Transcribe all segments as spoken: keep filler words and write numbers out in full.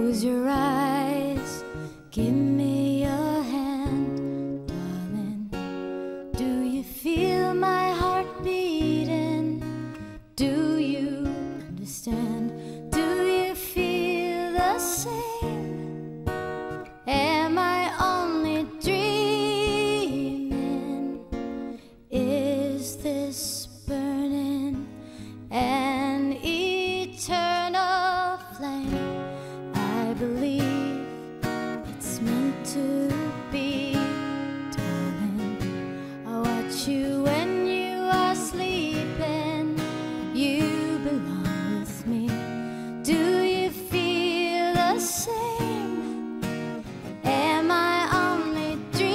Close your eyes, give me your hand, darling. Do you feel my heart beating? Do you understand? Do you feel the same? Am I only dreaming? Is this burning an eternal flame? I believe it's meant to be, darling. I watch you when you are sleeping. You belong with me. Do you feel the same? Am I only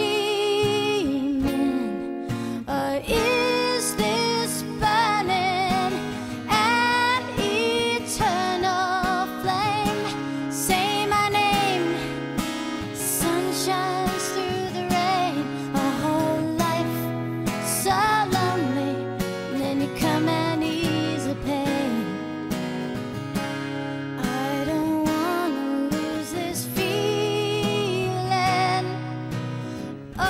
dreaming? Or is this burning an eternal flame? Say my name, sun shines through the rain. A whole life so lonely, and then you come and ease the pain. I don't wanna lose this feeling. Oh,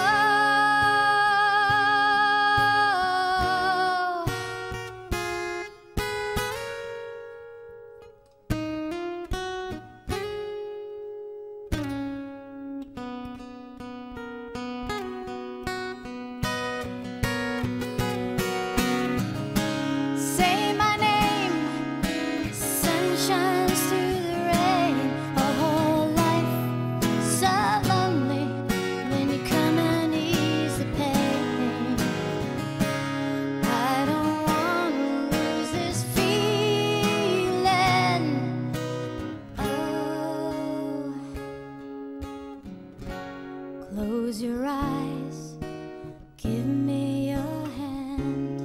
say my name, sun shines through the rain. A whole life so lonely, then you come and ease the pain. I don't wanna lose this feeling. Oh, close your eyes, give me your hand.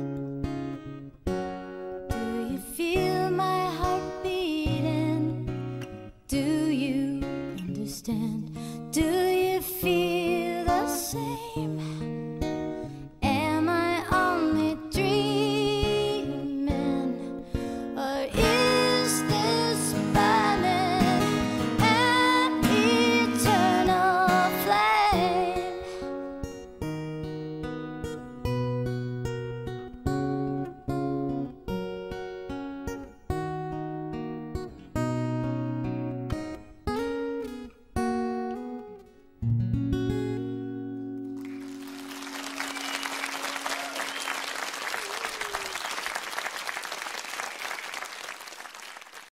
Do you feel my heart beating? Do you understand? Do you feel the same?